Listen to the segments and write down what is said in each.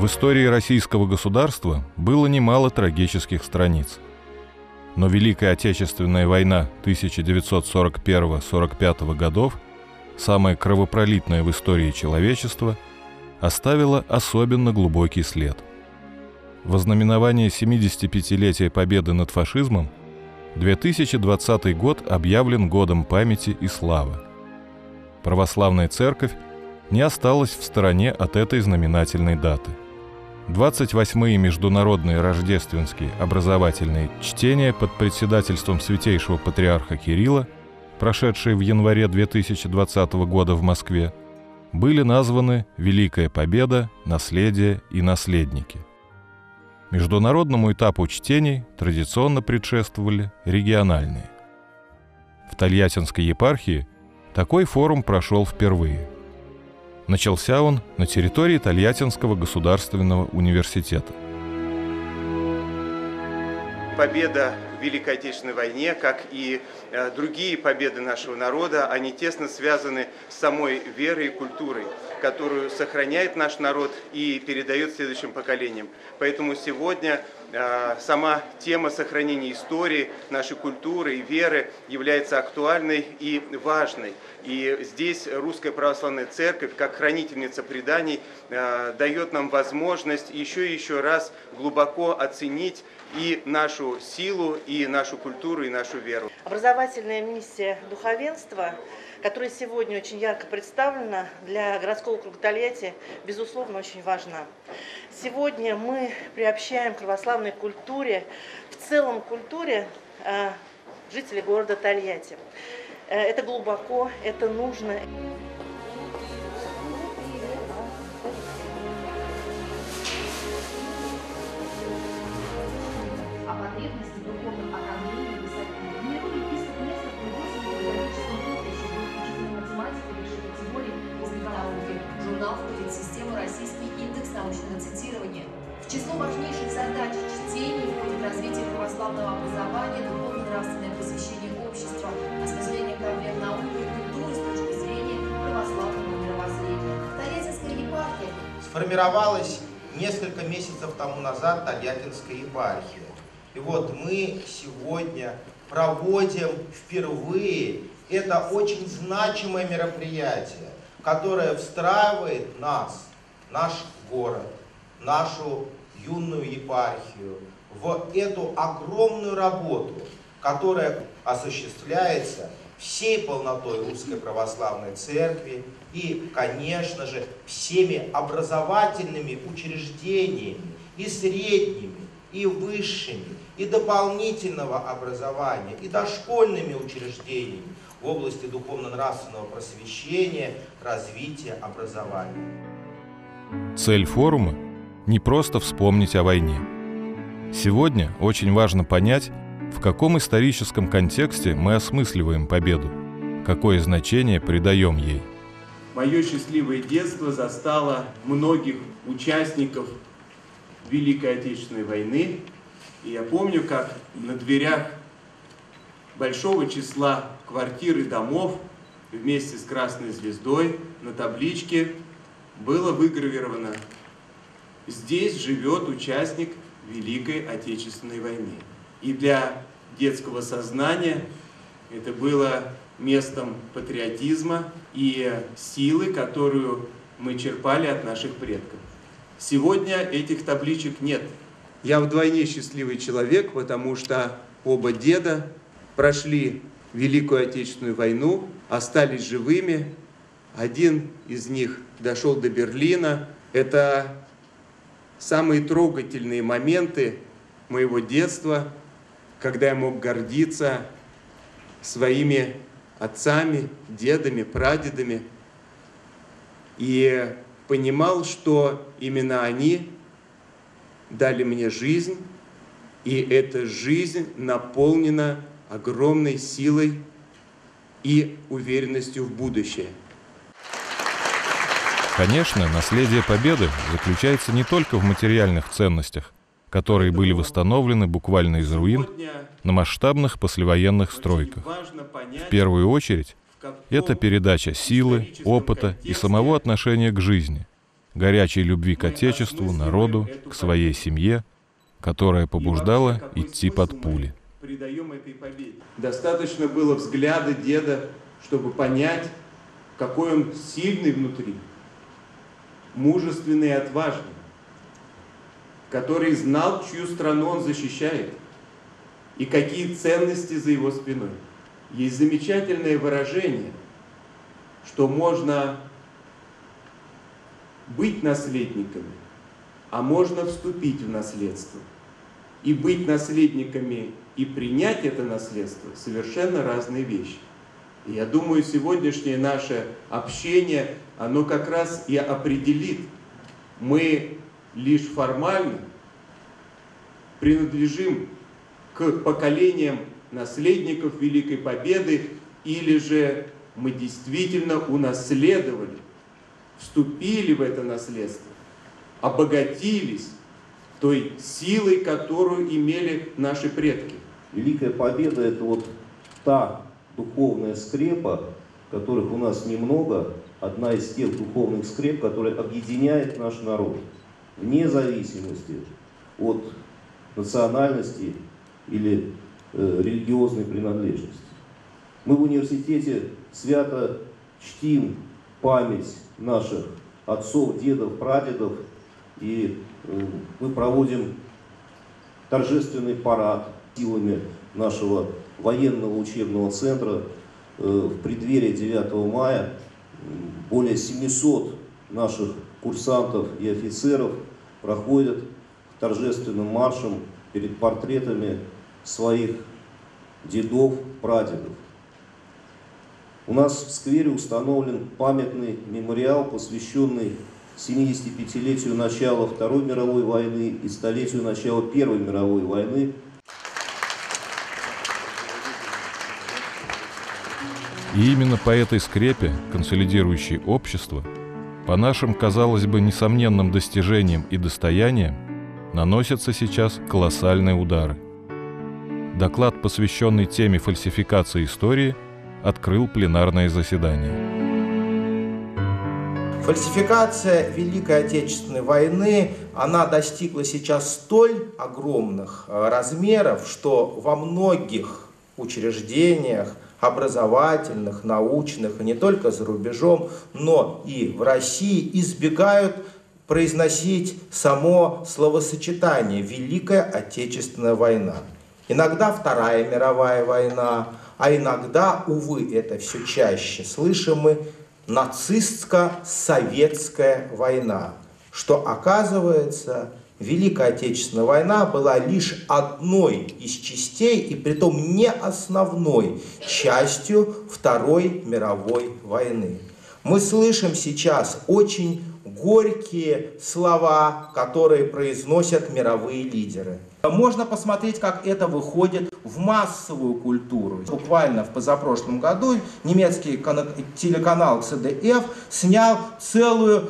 В истории российского государства было немало трагических страниц. Но Великая Отечественная война 1941-1945 годов, самая кровопролитная в истории человечества, оставила особенно глубокий след. Во знаменование 75-летия победы над фашизмом 2020 год объявлен годом памяти и славы. Православная церковь не осталась в стороне от этой знаменательной даты. 28-е международные рождественские образовательные чтения под председательством святейшего патриарха Кирилла, прошедшие в январе 2020 года в Москве, были названы «Великая Победа», «Наследие» и «Наследники». Международному этапу чтений традиционно предшествовали региональные. В Тольяттинской епархии такой форум прошел впервые. Начался он на территории Тольяттинского государственного университета. Победа в Великой Отечественной войне, как и другие победы нашего народа, они тесно связаны с самой верой и культурой, которую сохраняет наш народ и передает следующим поколениям. Поэтому сегодня сама тема сохранения истории, нашей культуры и веры является актуальной и важной. И здесь Русская Православная Церковь, как хранительница преданий, дает нам возможность еще и еще раз глубоко оценить и нашу силу, и нашу культуру, и нашу веру. Образовательная миссия духовенства, которая сегодня очень ярко представлена, для городского округа Тольятти, безусловно, очень важна. Сегодня мы приобщаем к православной культуре, в целом культуре жителей города Тольятти. Это глубоко, это нужно. О потребности в духовном окормлении высоты. Генерал епископ Нестор Пригожин в педагогическом поприще был учителем математики высшей категории из науки. Журнал входит в систему «Российский индекс научного цитирования». В число важнейших задач чтений входит развитие православного образования, духовно-нравственное просвещение общества, осмысление проблем науки и культуры с точки зрения православного мировоззрения. Тольяттинская епархия сформировалась несколько месяцев тому назад Тольяттинская епархия. И вот мы сегодня проводим впервые это очень значимое мероприятие, которое встраивает нас, наш город, нашу юную епархию в эту огромную работу, которая осуществляется всей полнотой Русской Православной Церкви и, конечно же, всеми образовательными учреждениями, и средними, и высшими, и дополнительного образования, и дошкольными учреждениями в области духовно-нравственного просвещения, развития образования. Цель форума – не просто вспомнить о войне. Сегодня очень важно понять, в каком историческом контексте мы осмысливаем победу, какое значение придаем ей. Мое счастливое детство застало многих участников Великой Отечественной войны. И я помню, как на дверях большого числа квартир и домов вместе с красной звездой на табличке было выгравировано: «Здесь живет участник Великой Отечественной войны». И для детского сознания это было местом патриотизма и силы, которую мы черпали от наших предков. Сегодня этих табличек нет. Я вдвойне счастливый человек, потому что оба деда прошли Великую Отечественную войну, остались живыми. Один из них дошел до Берлина. Это самые трогательные моменты моего детства, когда я мог гордиться своими отцами, дедами, прадедами. И понимал, что именно они дали мне жизнь, и эта жизнь наполнена огромной силой и уверенностью в будущее. Конечно, наследие победы заключается не только в материальных ценностях, которые были восстановлены буквально из руин на масштабных послевоенных стройках. В первую очередь, это передача силы, опыта и самого отношения к жизни, горячей любви к Отечеству, народу, к своей семье, которая побуждала идти под пули. Достаточно было взгляда деда, чтобы понять, какой он сильный внутри, мужественный и отважный, который знал, чью страну он защищает и какие ценности за его спиной. Есть замечательное выражение, что можно быть наследниками, а можно вступить в наследство. И быть наследниками и принять это наследство – совершенно разные вещи. И я думаю, сегодняшнее наше общение, оно как раз и определит, мы лишь формально принадлежим к поколениям наследников Великой Победы, или же мы действительно унаследовали, вступили в это наследство, обогатились той силой, которую имели наши предки. Великая Победа – это вот та духовная скрепа, которых у нас немного, одна из тех духовных скреп, которая объединяет наш народ, вне зависимости от национальности или религиозной принадлежности. Мы в университете свято чтим память наших отцов, дедов, прадедов, и мы проводим торжественный парад силами нашего военного учебного центра в преддверии 9 мая. Более 700 наших курсантов и офицеров проходят торжественным маршем перед портретами своих дедов, прадедов. У нас в сквере установлен памятный мемориал, посвященный 75-летию начала Второй мировой войны и столетию начала Первой мировой войны. И именно по этой скрепе, консолидирующей общество, по нашим, казалось бы, несомненным достижениям и достояниям, наносятся сейчас колоссальные удары. Доклад, посвященный теме фальсификации истории, открыл пленарное заседание. Фальсификация Великой Отечественной войны, она достигла сейчас столь огромных размеров, что во многих учреждениях, образовательных, научных, и не только за рубежом, но и в России избегают произносить само словосочетание «Великая Отечественная война». Иногда Вторая мировая война, а иногда, увы, это все чаще, слышим мы нацистско-советская война, что, оказывается, Великая Отечественная война была лишь одной из частей, и притом не основной частью Второй мировой войны. Мы слышим сейчас очень горькие слова, которые произносят мировые лидеры. Можно посмотреть, как это выходит в массовую культуру. Буквально в позапрошлом году немецкий телеканал CDF снял целую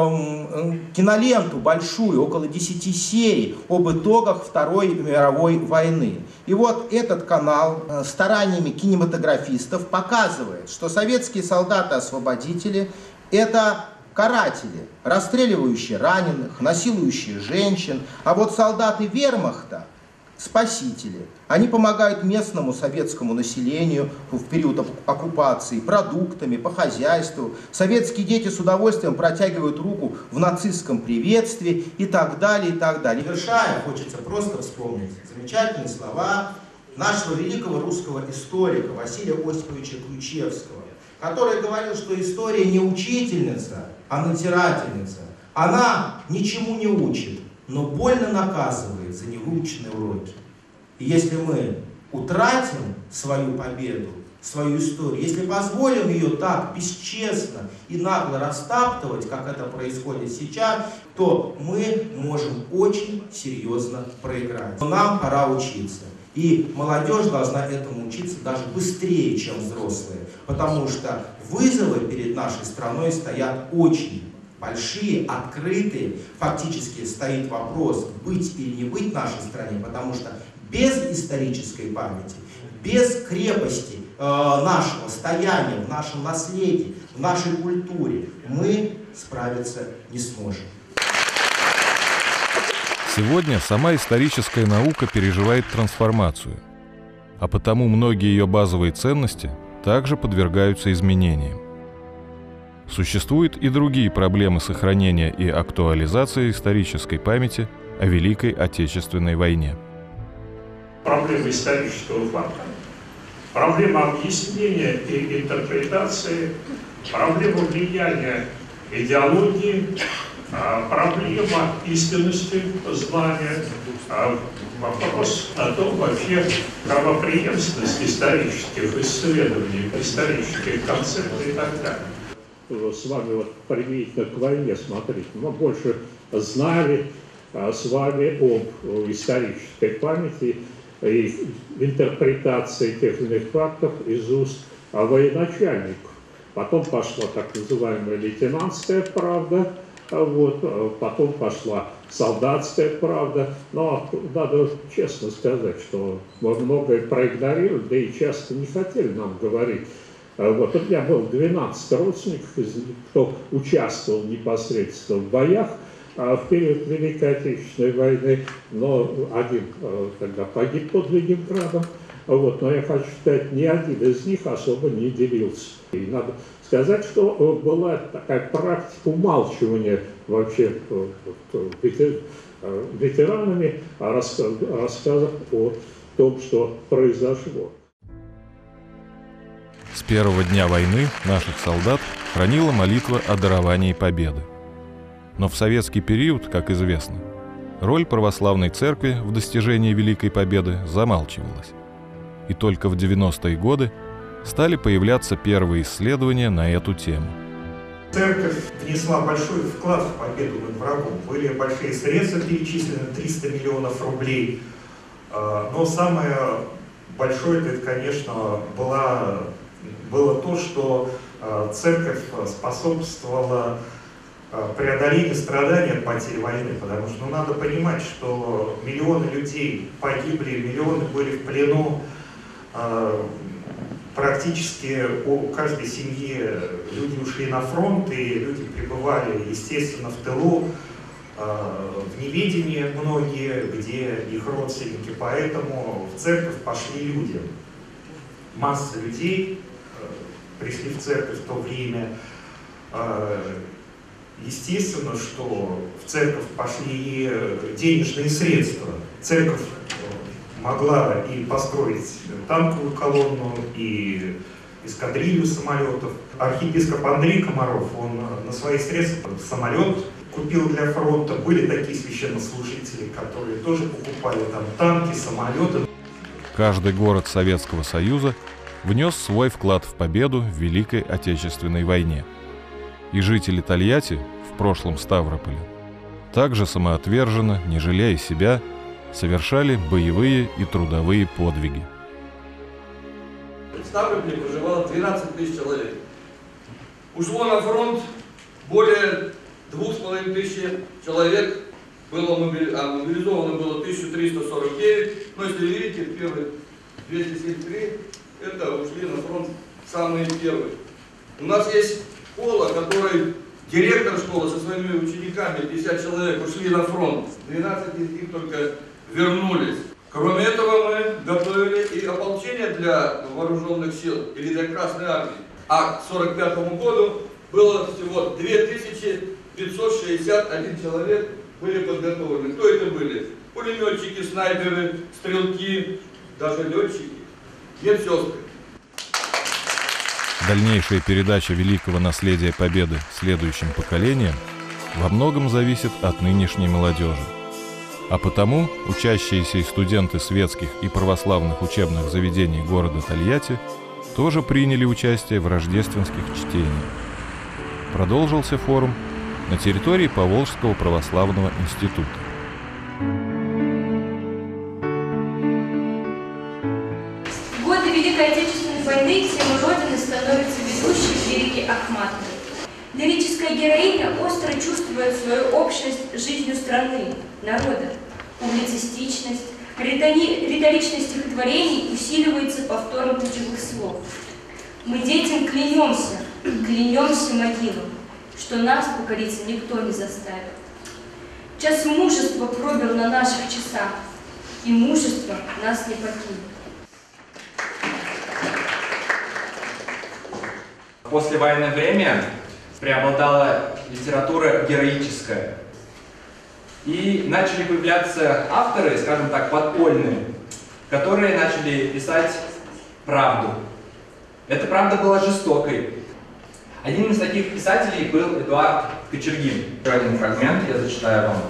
киноленту большую, около 10 серий, об итогах Второй мировой войны. И вот этот канал стараниями кинематографистов показывает, что советские солдаты-освободители – это каратели, расстреливающие раненых, насилующие женщин, а вот солдаты вермахта – спасители. Они помогают местному советскому населению в период оккупации продуктами, по хозяйству. Советские дети с удовольствием протягивают руку в нацистском приветствии и так далее, и так далее. Завершая, хочется просто вспомнить замечательные слова нашего великого русского историка Василия Осиповича Ключевского, который говорил, что история не учительница, а надзирательница. Она ничему не учит, но больно наказывает за невыученные уроки. И если мы утратим свою победу, свою историю, если позволим ее так бесчестно и нагло растаптывать, как это происходит сейчас, то мы можем очень серьезно проиграть. Но нам пора учиться. И молодежь должна этому учиться даже быстрее, чем взрослые, потому что вызовы перед нашей страной стоят очень большие, открытые. Фактически стоит вопрос, быть или не быть нашей стране, потому что без исторической памяти, без крепости нашего стояния в нашем наследии, в нашей культуре, мы справиться не сможем. Сегодня сама историческая наука переживает трансформацию, а потому многие ее базовые ценности также подвергаются изменениям. Существуют и другие проблемы сохранения и актуализации исторической памяти о Великой Отечественной войне. Проблема исторического факта, проблема объяснения и интерпретации, проблема влияния идеологии, проблема истинности знания, вопрос о том вообще правопреемственность исторических исследований, исторических концепций и так далее. С вами вот применительно к войне, смотрите, мы больше знали с вами об исторической памяти и интерпретации тех или иных фактов из уст военачальников. Потом пошла так называемая лейтенантская правда, вот, потом пошла солдатская правда. Но надо честно сказать, что мы многое проигнорировали, да и часто не хотели нам говорить. Вот у меня было 12 родственников, кто участвовал непосредственно в боях в период Великой Отечественной войны, но один тогда погиб под Ленинградом. Вот, но я хочу сказать, ни один из них особо не делился. И надо сказать, что была такая практика умалчивания вообще ветеранами о рассказах о том, что произошло. С первого дня войны наших солдат хранила молитва о даровании победы. Но в советский период, как известно, роль православной церкви в достижении Великой Победы замалчивалась. И только в 90-е годы стали появляться первые исследования на эту тему. Церковь внесла большой вклад в победу над врагом. Были большие средства перечислены, 300 миллионов рублей. Но самое большое, это, конечно, было то, что церковь способствовала преодолению страданий от потери войны, потому что надо понимать, что миллионы людей погибли, миллионы были в плену, практически у каждой семьи люди ушли на фронт, и люди пребывали, естественно, в тылу, в неведении многие, где их родственники, поэтому в церковь пошли люди. Масса людей пришли в церковь в то время. Естественно, что в церковь пошли и денежные средства. Церковь могла и построить танковую колонну, и эскадрилью самолетов. Архиепископ Андрей Комаров, он на свои средства самолет купил для фронта. Были такие священнослужители, которые тоже покупали там танки, самолеты. Каждый город Советского Союза внес свой вклад в победу в Великой Отечественной войне. И жители Тольятти, в прошлом Ставрополя, также самоотверженно, не жалея себя, совершали боевые и трудовые подвиги. В Ставрополе проживало 12 тысяч человек. Ушло на фронт более 2500 человек, мобилизовано было 1349, но если видите, первые 273, это ушли на фронт самые первые. У нас есть школа, который директор школы со своими учениками, 50 человек, ушли на фронт. 12 из них только вернулись. Кроме этого, мы готовили и ополчение для вооруженных сил или для Красной Армии. А к 1945 году было всего 2561 человек были подготовлены. Кто это были? Пулеметчики, снайперы, стрелки, даже летчики, медсестры. Дальнейшая передача великого наследия Победы следующим поколениям во многом зависит от нынешней молодежи. А потому учащиеся и студенты светских и православных учебных заведений города Тольятти тоже приняли участие в рождественских чтениях. Продолжился форум на территории Поволжского православного института. В годы Великой Отечественной войны тема Родины становится ведущей в лирике Ахматовой. Лирическая героиня остро чувствует свою общность с жизнью страны, народа. Публицистичность, риторичность стихотворений усиливается повтором ключевых слов. Мы детям клянемся могилам, что нас покориться никто не заставит. Час мужества пробил на наших часах, и мужество нас не покинет. В послевоенное время преобладала литература героическая. И начали появляться авторы, скажем так, подпольные, которые начали писать правду. Эта правда была жестокой. Одним из таких писателей был Эдуард Кочергин. Еще один фрагмент я зачитаю вам.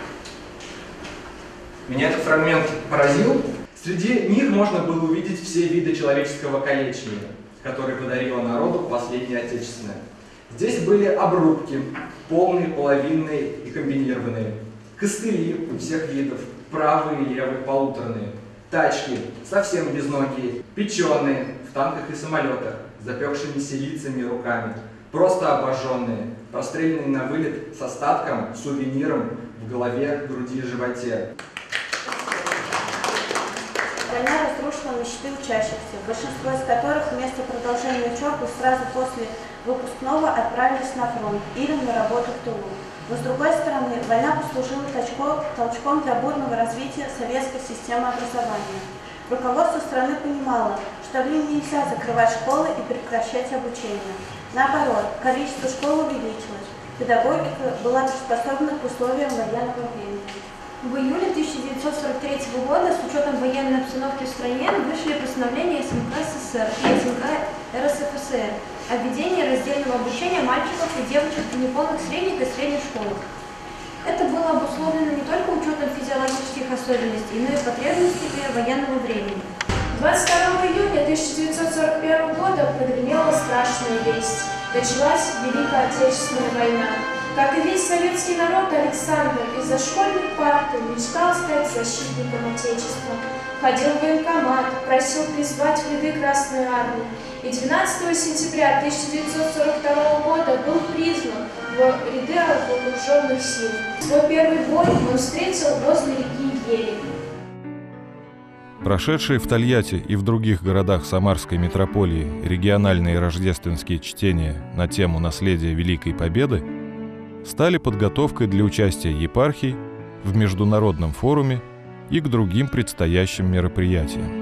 Меня этот фрагмент поразил. Среди них можно было увидеть все виды человеческого калечения, которые подарила народу последняя Отечественная. Здесь были обрубки, полные, половинные и комбинированные, костыли всех видов, правые и левые полуторные, тачки, совсем безногие, печеные в танках и самолетах, запекшимися лицами и руками, просто обожженные, простреленные на вылет с остатком, сувениром в голове, груди и животе. Война разрушила мечты учащихся, большинство из которых вместо продолжения учебы сразу после выпускного отправились на фронт или на работу в тылу. Но с другой стороны, война послужила толчком для бурного развития советской системы образования. Руководство страны понимало, что в ней нельзя закрывать школы и прекращать обучение. Наоборот, количество школ увеличилось, педагогика была приспособлена к условиям военного времени. В июле 1943 года с учетом военной обстановки в стране вышли постановления СМК СССР и СМК РСФСР о введении раздельного обучения мальчиков и девочек в неполных средних и средних школах. Это было обусловлено не только учетом физиологических особенностей, но и потребностями военного времени. 22 июня 1941 года прогремела страшная весть. Началась Великая Отечественная война. Как и весь советский народ, Александр из-за школьных парт мечтал стать защитником Отечества. Ходил в военкомат, просил призвать в ряды Красной Армии. И 12 сентября 1942 года был призван в ряды вооруженных сил. Свой первый бой он встретил возле реки Ели. Прошедшие в Тольятти и в других городах Самарской митрополии региональные рождественские чтения на тему наследия Великой Победы стали подготовкой для участия епархий в международном форуме и к другим предстоящим мероприятиям.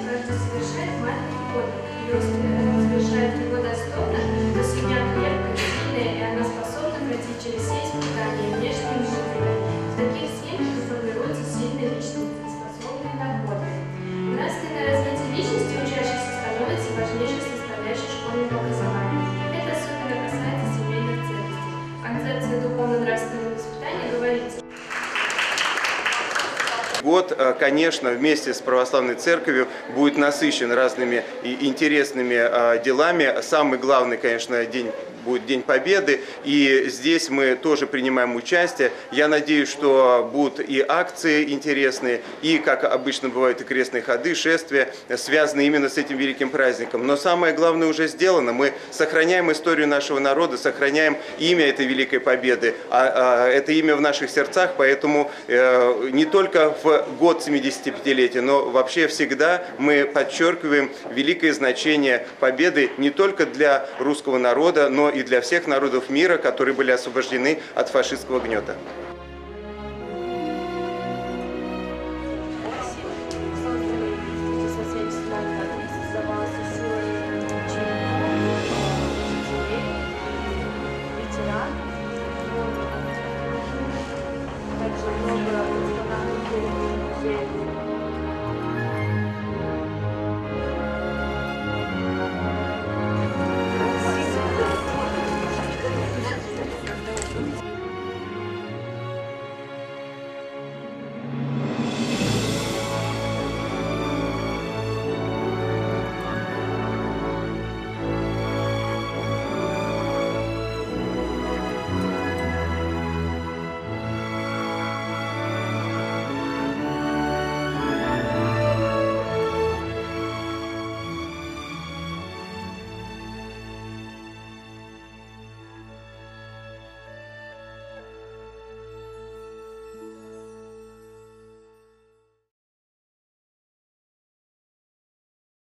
Год, конечно, вместе с Православной Церковью будет насыщен разными интересными делами. Самый главный, конечно, день будет День Победы, и здесь мы тоже принимаем участие. Я надеюсь, что будут и акции интересные, и, как обычно бывают, и крестные ходы, шествия, связанные именно с этим великим праздником. Но самое главное уже сделано. Мы сохраняем историю нашего народа, сохраняем имя этой Великой Победы, это имя в наших сердцах, поэтому не только в год 75-летия, но вообще всегда мы подчеркиваем великое значение победы не только для русского народа, но и для всех народов мира, которые были освобождены от фашистского гнета.